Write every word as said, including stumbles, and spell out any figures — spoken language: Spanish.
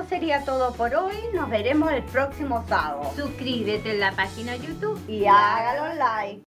eso sería todo por hoy. Nos veremos el próximo sábado. Suscríbete en la página YouTube Y hágalo like.